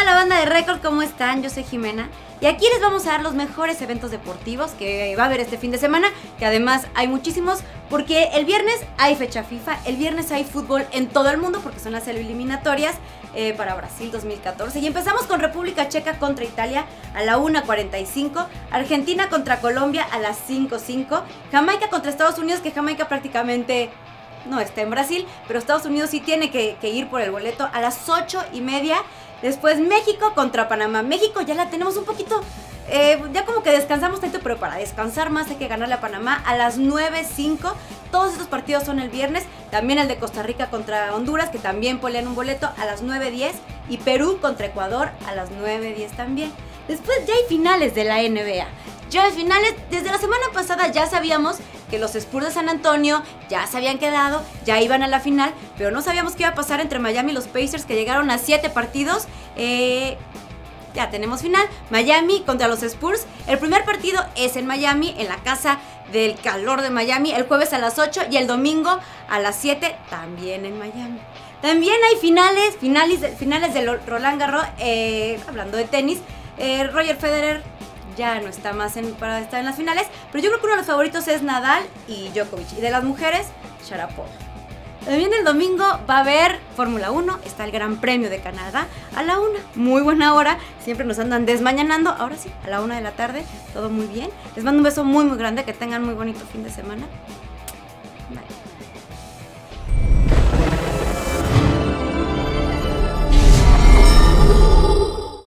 toda la banda de Record, ¿cómo están? Yo soy Jimena y aquí les vamos a dar los mejores eventos deportivos que va a haber este fin de semana, que además hay muchísimos, porque el viernes hay fecha FIFA, el viernes hay fútbol en todo el mundo porque son las eliminatorias para Brasil 2014 y empezamos con República Checa contra Italia a la 1:45, Argentina contra Colombia a las 5:05, Jamaica contra Estados Unidos, que Jamaica prácticamente no está en Brasil, pero Estados Unidos sí tiene que ir por el boleto a las 8:30. Después México contra Panamá. México ya la tenemos un poquito, ya como que descansamos tanto, pero para descansar más hay que ganarle a Panamá a las 9:05. Todos estos partidos son el viernes. También el de Costa Rica contra Honduras, que también polean un boleto a las 9:10. Y Perú contra Ecuador a las 9:10 también. Después ya hay finales de la NBA. Ya hay finales, desde la semana pasada ya sabíamos que los Spurs de San Antonio ya se habían quedado, ya iban a la final, pero no sabíamos qué iba a pasar entre Miami y los Pacers, que llegaron a 7 partidos. Ya tenemos final, Miami contra los Spurs. El primer partido es en Miami, en la casa del calor de Miami, el jueves a las 8 y el domingo a las 7 también en Miami. También hay finales de Roland Garros, hablando de tenis. Roger Federer ya no está más para estar en las finales, pero yo creo que uno de los favoritos es Nadal y Djokovic, y de las mujeres, Sharapova. También el domingo va a haber Fórmula 1, está el Gran Premio de Canadá a la 1, muy buena hora, siempre nos andan desmañanando, ahora sí, a la 1 de la tarde, todo muy bien. Les mando un beso muy muy grande, que tengan muy bonito fin de semana.